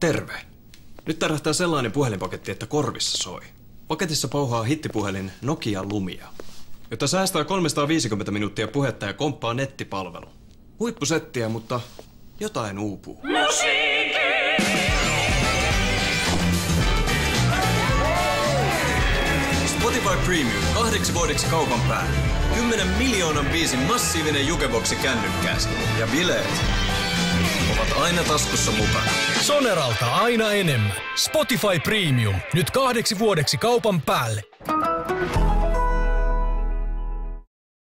Terve. Nyt tärähtää sellainen puhelinpaketti, että korvissa soi. Paketissa pauhaa hittipuhelin Nokia Lumia, jota säästää 350 minuuttia puhetta ja komppaa nettipalvelu. Huippusettiä, mutta jotain uupuu. Musiikki! Spotify Premium 8 vuodeksi kaupan päälle. 10 miljoonan biisin massiivinen jukeboksi kännykkääsi. Ja bileet ovat aina taskussa mukana. Soneralta aina enemmän. Spotify Premium. Nyt 8 vuodeksi kaupan päälle.